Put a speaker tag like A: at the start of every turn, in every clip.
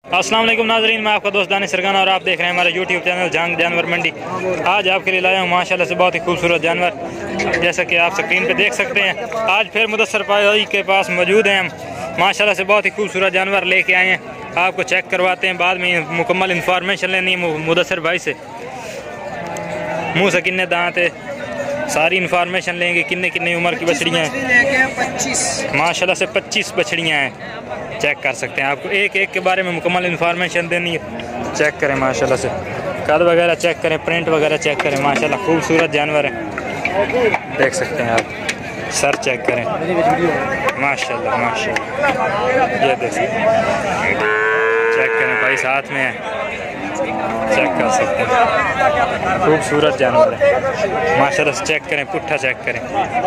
A: अस्सलाम वालेकुम नाजरीन, मैं आपका दोस्त दानिश सरगाना और आप देख रहे हैं हमारा यूट्यूब चैनल जंग जानवर मंडी। आज आपके लिए लाया हूँ माशाल्लाह से बहुत ही खूबसूरत जानवर, जैसा कि आप स्क्रीन पे देख सकते हैं। आज फिर मुदस्सर भाई के पास मौजूद हैं हम। माशाल्लाह से बहुत ही खूबसूरत जानवर लेके आए हैं, आपको चेक करवाते हैं। बाद में मुकम्मल इन्फॉर्मेशन लेनी है मुदस्सर भाई से। मुँह से कितने दांत है, सारी इन्फॉर्मेशन लेंगे। कितने कितने उम्र की बछड़ियाँ हैं। 25 माशाल्लाह से 25 बछड़ियाँ हैं, चेक कर सकते हैं। आपको एक एक के बारे में मुकम्मल इन्फॉर्मेशन देनी है। चेक करें माशाल्लाह से, कद वगैरह चेक करें, प्रिंट वगैरह चेक करें। माशाल्लाह खूबसूरत जानवर है, देख सकते हैं आप। सर चेक करें, माशाल्लाह माशाल्लाह, ये देख सकते हैं। चेक करें भाई, साथ में है, चेक कर सकते हैं। खूबसूरत जानवर है माशाल्लाह से। चेक करें, पुट्ठा चेक करें,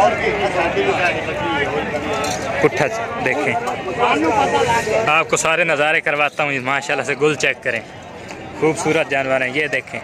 A: पुट्ठा देखें। आपको सारे नज़ारे करवाता हूँ माशाल्लाह से। गुल चेक करें, खूबसूरत जानवर हैं, ये देखें।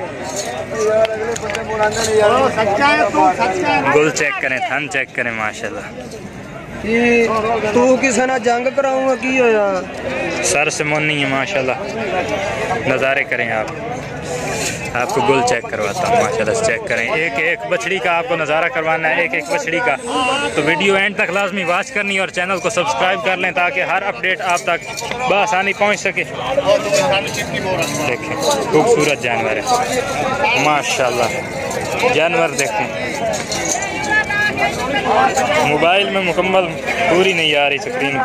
A: गुल चेक करें, थन चेक करें माशाल्लाह।
B: तू किसी ना जंग कराऊंगा की हो यार।
A: सर से मुन्नी है माशाल्लाह, नज़ारे करें आप। आपको गुल चेक करवाता हूँ माशाल्लाह से। चेक करें, एक एक बछड़ी का आपको नज़ारा करवाना है, एक एक बछड़ी का। तो वीडियो एंड तक लाजमी वॉच करनी है और चैनल को सब्सक्राइब कर लें ताकि हर अपडेट आप तक बआसानी पहुँच सके। देखें, खूबसूरत जानवर है माशाल्लाह। जानवर देखें, मोबाइल में मुकम्मल पूरी नहीं आ रही,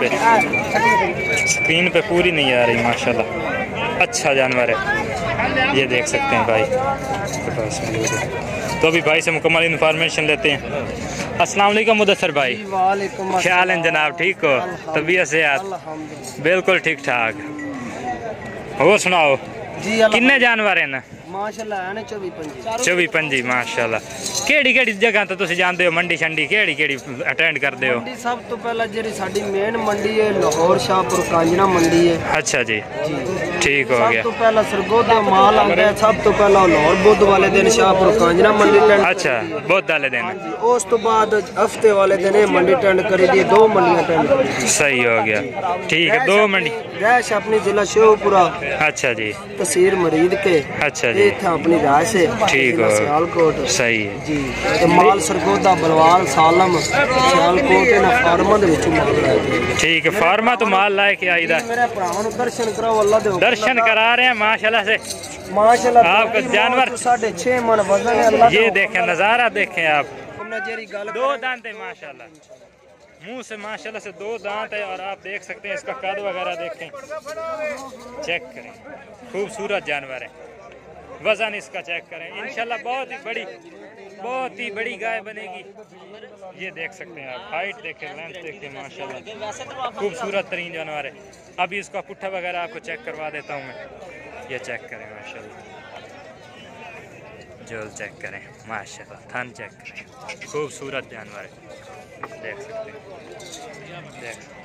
A: स्क्रीन पे पूरी नहीं आ रही माशाल्लाह। अच्छा जानवर है, ये देख सकते हैं भाई के पास मौजूद है। तो अभी भाई से मुकम्मल इन्फॉर्मेशन लेते हैं। अस्सलाम वालेकुम मुदस्सर भाई, क्या हाल है जनाब, ठीक हो? तबीयत सेहत बिल्कुल ठीक ठाक। हो सुनाओ, कितने जानवर हैं?
B: माशाल्लाह है
A: 24-25 माशाल्लाह। केड़ी केड़ी जगह तो तुम जानते हो, मंडी शंडी केड़ी केड़ी अटेंड करते हो?
B: मंडी सब तो पहला जी साडी मेन मंडी है लाहौर शाहपुर कांजना मंडी है।
A: अच्छा जी, ठीक हो गया।
B: सब तो पहला सरगोदा माल आता है, सब तो पहला लाहौर बुध वाले दिन शाहपुर कांजना मंडी टेंड।
A: अच्छा, बुध वाले दिन।
B: उस तो बाद हफ्ते वाले दिन मंडी टेंड करी दी, 2 मंडियां टेंड।
A: सही हो गया, ठीक है, 2 मंडी।
B: रैश अपनी जिला शेखपुरा।
A: अच्छा जी,
B: तहसील मरीद के।
A: अच्छा जी,
B: अपनी राश है,
A: ठीक हो,
B: सियालकोट।
A: सही है
B: जी। तो माल सरगोदा बलवाल सालम सियालकोट ना फार्मा दे विच माल।
A: ठीक है, फार्मा तो माल लाए के आई दा।
B: मेरे भरावां नु दर्शन कराओ, अल्लाह दे
A: दर्शन करा रहे हैं माशाल्लाह से।
B: माशाल्लाह
A: आपका जानवर
B: 6.5 मन वजन है। अल्लाह
A: ये देखें, नज़ारा देखें आप।
B: 2
A: दांत है माशाल्लाह, मुंह से माशाल्लाह से 2 दांत है। और आप देख सकते हैं इसका कद वगैरह देखें, चेक करें। खूबसूरत जानवर है, वजन इसका चेक करें। इंशाल्लाह बहुत ही बड़ी गाय बनेगी। ये देख सकते हैं आप, हाइट देखें, लेंथ देखें माशाल्लाह, खूबसूरत तरीन जानवर है। अभी इसका पुट्ठा वगैरह आपको चेक करवा देता हूँ मैं, ये चेक करें माशाल्लाह। जोल चेक करें माशाल्लाह, थन चेक करें, खूबसूरत जानवर है, देख सकते हैं, देख सकते हैं।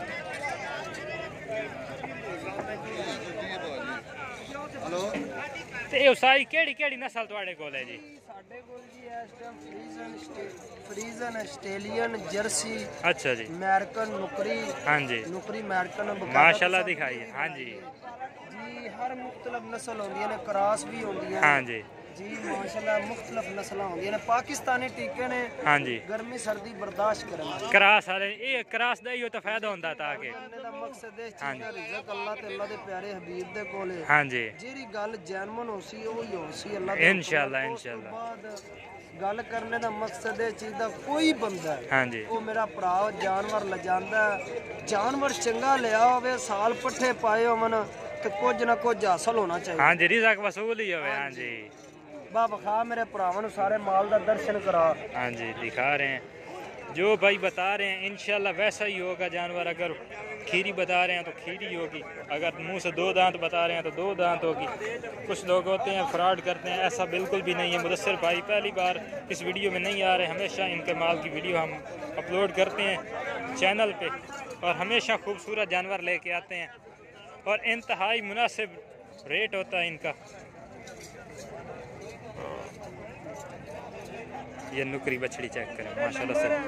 A: ते उसाई केड़ी नस्ल तुहाडे कोल है जी?
B: साडे कोल जी इस टाइम फ्रीजन ऑस्ट्रेलियन जर्सी।
A: अच्छा जी,
B: अमेरिकन नुकरी।
A: हाँ जी,
B: नुकरी अमेरिकन
A: माशाल्लाह दिखाइए। हाँ जी
B: जी, हर मुख्तलिफ नस्ल होंदी है, क्रॉस भी होंदी है।
A: हाँ जी
B: जी माशाल्लाह मुख्तलिफ नस्ल होंदी है। पाकिस्तानी टीके ने
A: हाँ जी
B: गर्मी सर्दी बर्दाश्त करना।
A: क्रास वाले ये क्रास दा ही तो फायदा होंदा ताकि
B: मकसद है चीज़ दा रिज़्क अल्लाह ते अल्लाह दे प्यारे हबीब दे कोल है।
A: हाँ जी,
B: जेरी गल जैनमन होसी वो ही होसी अल्लाह
A: इंशाल्लाह।
B: गल करने दा मकसद है चीज़ दा कोई बंदा है,
A: हाँ जी,
B: वो मेरा भरा जानवर ले जांदा, जानवर चंगा लिया होवे, साल पट्ठे पाए होवन तो कुछ ना कुछ हासिल होना चाहिए।
A: हाँ जी, रिज़्क वसूल ही होवे। हाँ जी,
B: बाबा खा मेरे भरावां नु सारे माल दा दर्शन करा।
A: हाँ जी, दिखा रहे हैं जो भाई बता रहे हैं, इंशाल्लाह वैसा ही होगा जानवर। अगर खीरी बता रहे हैं तो खीरी होगी, अगर मुंह से 2 दांत बता रहे हैं तो 2 दांत होगी। कुछ लोग होते हैं फ्रॉड करते हैं, ऐसा बिल्कुल भी नहीं है। मुदस्सर भाई पहली बार इस वीडियो में नहीं आ रहे, हमेशा इनके माल की वीडियो हम अपलोड करते हैं चैनल पे और हमेशा खूबसूरत जानवर लेके आते हैं और इंतहाई मुनासिब रेट होता है इनका। ये नुकरी बछड़ी चेक करें माशाल्लाह से।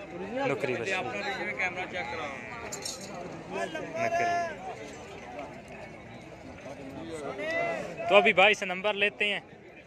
A: नुकरी बच्ची
C: कैमरा चेक करा।
A: नकली। तो अभी भाई से नंबर लेते हैं।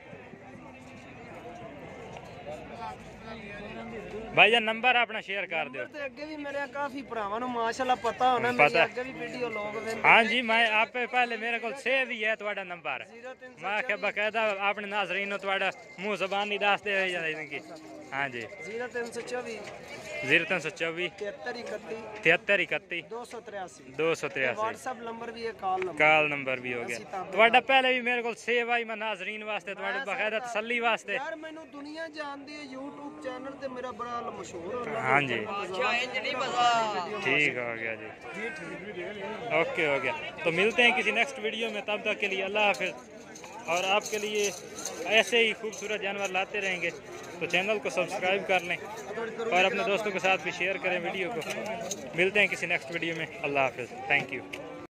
A: भाई जान नंबर अपना शेयर कर दो।
B: ਤੇ ਅੱਗੇ ਵੀ ਮੇਰੇ ਕਾਫੀ ਭਰਾਵਾਂ ਨੂੰ ਮਾਸ਼ਾਅੱਲਾ ਪਤਾ ਹੋਣਾ ਮੇਰੇ ਅੱਗੇ ਵੀ ਵੀਡੀਓ ਲੋਕ ਵੇਖਦੇ।
A: हाँ जी मैं आप पहले मेरे को सेव ही है तुम्हारा नंबर। मैं क्या बकायदा अपने नाज़रीन तुम्हारा मुंह ज़बानी दस दे इनकी। हाँ जी
B: 0324
A: 0324
B: 73
A: 31
B: 283
A: 283
B: WhatsApp नंबर भी है, कॉल
A: नंबर भी हो गया तुम्हारा पहले भी मेरे को सेव आई मैं नाज़रीन वास्ते तुम्हारे बकायदा तसल्ली वास्ते।
B: यार मैनू दुनिया जानती है YouTube चैनल ते मेरा बड़ा मशहूर हो गया।
A: हाँ जी
C: अच्छा इंज नहीं पता।
A: ठीक हो गया जी ओके हो गया। तो मिलते हैं किसी नेक्स्ट वीडियो में, तब तक के लिए अल्लाह हाफिज़। और आपके लिए ऐसे ही खूबसूरत जानवर लाते रहेंगे, तो चैनल को सब्सक्राइब कर लें और अपने दोस्तों के साथ भी शेयर करें वीडियो को। मिलते हैं किसी नेक्स्ट वीडियो में। अल्लाह हाफिज़। Thank you.